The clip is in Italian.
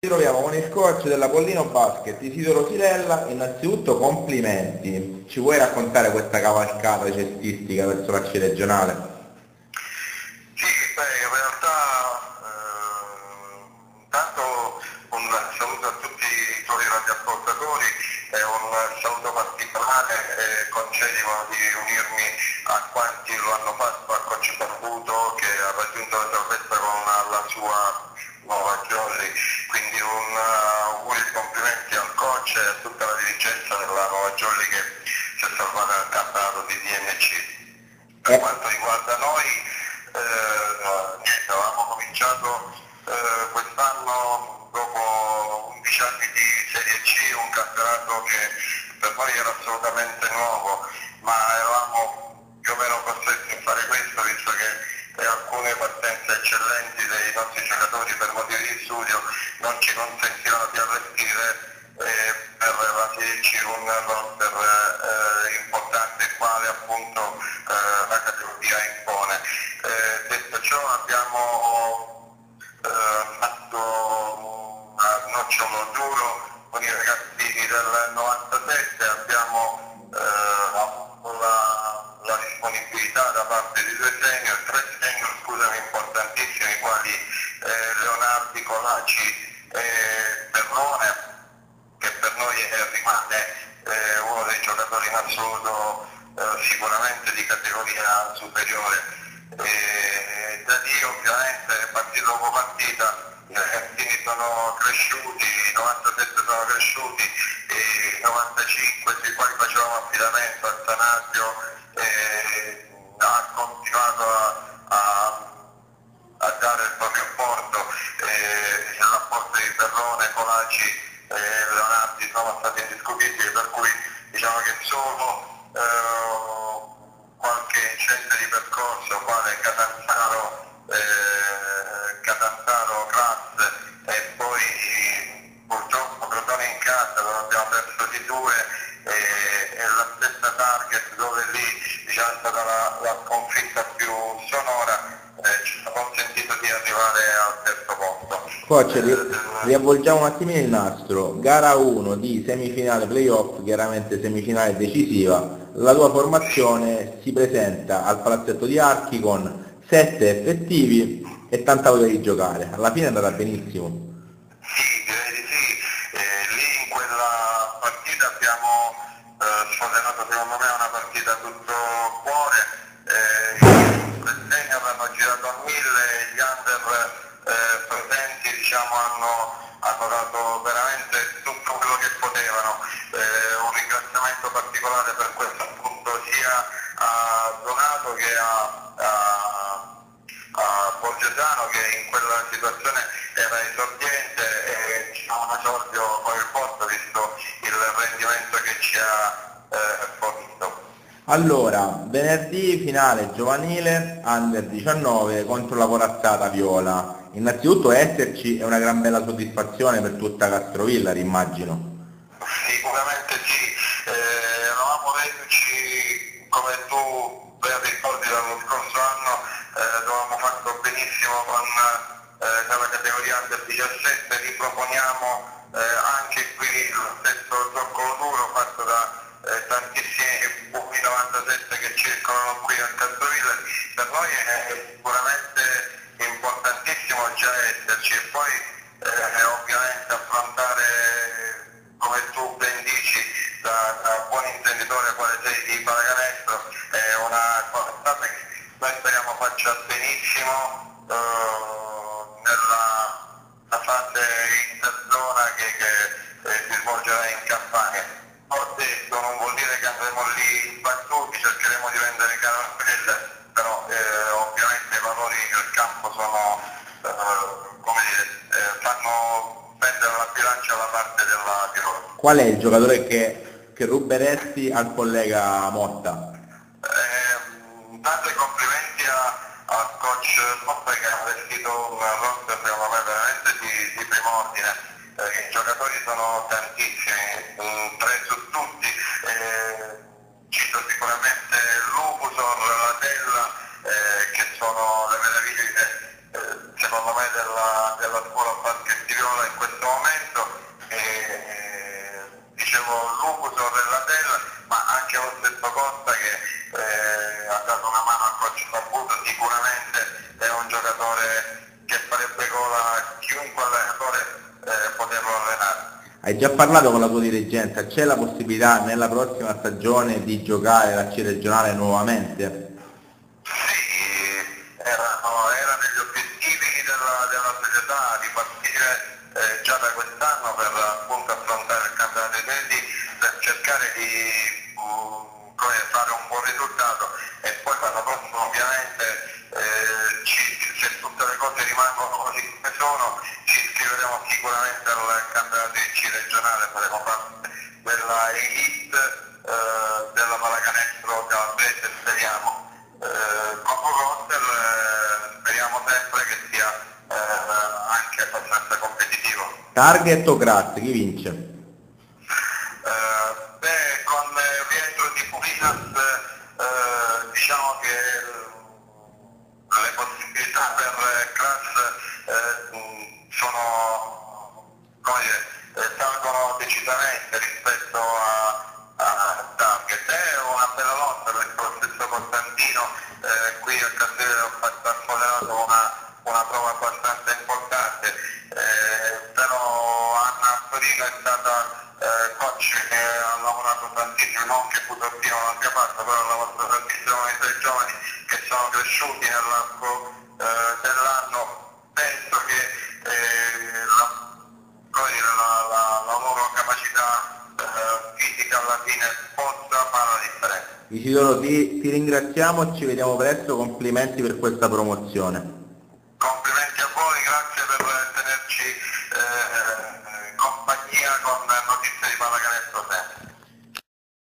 troviamo con il coach della Pollino Basket, Isidoro Sirella. Innanzitutto complimenti, ci vuoi raccontare questa cavalcata cestistica verso l'arciregionale? Sì, beh, in realtà intanto un saluto a tutti i tuoi radioascoltatori e un saluto particolare e concedimo di unirmi a quanti lo hanno fatto a Coach Barbuto, che ha raggiunto la salvezza con la sua nuova Jolly, quindi un auguri di complimenti al coach e a tutta la dirigenza della nuova Jolly che si è salvata nel campionato di DNC. Per quanto riguarda noi, niente, avevamo cominciato quest'anno dopo 11 anni di Serie C, un campionato che per noi era assolutamente nuovo, ma eravamo più o meno costretti a fare questo, visto che alcune partenze eccellenti dei nostri giocatori per motivi di studio non ci consentivano di allestire per la Serie C un roster importante, quale appunto la categoria impone. Detto ciò, abbiamo fatto un nocciolo duro con i ragazzini del 97, abbiamo avuto la disponibilità da parte di tre senior, scusami, importantissimi, quali Leonardi, Colaci e Perrone, che per noi rimane uno dei giocatori in assoluto sicuramente di categoria superiore. Da lì ovviamente partita dopo partita i ragazzini sono cresciuti, i 97 sono cresciuti, i 95 sui quali facevamo affidamento, Attanasio ha continuato a dare il proprio apporto, il rapporto di Perrone, Colaci e Leonardi sono stati indiscutibili, per cui diciamo che solo qualche incidente di percorso, quale Catanzaro Class e poi purtroppo Crotone in casa dove abbiamo perso di due, e la stessa Target dove lì diciamo è stata la sconfitta più sonora, ci ha consentito di arrivare al terzo posto. Coach, riavvolgiamo un attimino il nastro. Gara 1 di semifinale playoff, chiaramente semifinale decisiva. La tua formazione si presenta al palazzetto di Archi con 7 effettivi e tanta voglia di giocare. Alla fine è andata benissimo. Sì, direi di sì. Lì in quella partita abbiamo scatenato secondo me una partita tutto cuore. I senior hanno girato a 1000, gli under presenti diciamo hanno dato veramente tutto quello che potevano. Un ringraziamento particolare per questo appunto sia a Donato che a Borgesano, che in quella situazione era esordiente e ci ha un esordio con il posto visto il rendimento che ci ha fornito. Allora, venerdì finale giovanile under 19 contro la corazzata viola. Innanzitutto esserci è una gran bella soddisfazione per tutta Castrovillari, immagino. Sicuramente sì, eravamo reduci, come tu ben ricordi, l'anno scorso anno, dove abbiamo fatto benissimo nella categoria under 17, riproponiamo anche qui lo stesso zoccolo duro fatto da tantissimi buoni 97 che circolano qui a Castrovillari. Per noi è sicuramente importantissimo già esserci e poi ovviamente affrontare, come tu ben dici, da buon intenditore quale sei di pallacanestro, è una cosa che noi speriamo faccia benissimo nella fase interzona che si svolgerà in Campania. Ho detto, non vuol dire che andremo lì sbattuti, cercheremo di vendere carattere, però ovviamente i valori del campo sono, come dire, fanno pendere la bilancia alla parte della Tirol. Qual è il giocatore che ruberesti al collega Motta? Tanto i complimenti al coach Motta, che ha vestito un roster secondo me veramente di primo ordine. I giocatori sono tantissimi, 3 su tutti, cito sicuramente Lupusor, Latella, che sono le meraviglie secondo me della scuola basket Viola in questo momento, dicevo Lucuso Rellatella, ma anche lo stesso Costa che ha dato una mano al coach Saputo, sicuramente è un giocatore che farebbe gol a chiunque allenatore poterlo allenare. Hai già parlato con la tua dirigenza, c'è la possibilità nella prossima stagione di giocare la C regionale nuovamente? Sì, era negli obiettivi della società di partire già da quest'anno per appunto affrontare il campionato dei Teddy, per cercare di fare un buon risultato e poi l'anno prossimo ovviamente se tutte le cose rimangono così come sono ci iscriveremo sicuramente al campionato di C regionale, faremo parte della elite della pallacanestro calabrese, speriamo. Coco Coster speriamo sempre che sia anche abbastanza competitivo. Target o grazie, chi vince? Con il rientro di Pulinas diciamo che le possibilità per Class sono, come dire, salgono decisamente rispetto a Target. È una bella lotta perché lo stesso Costantino qui a Castello ha sfoderato una prova abbastanza importante, però Anna Torino è stata coach che ha lavorato tantissimo, non che Putortino non abbia fatto, però ha lavorato tantissimo con i suoi giovani che sono cresciuti nell'arco dell'anno. Penso che la loro capacità fisica alla fine possa fare la differenza. Isidoro, ti ringraziamo e ci vediamo presto, complimenti per questa promozione. Complimenti a voi, grazie per tenerci compagnia con notizie di pallacanestro sempre.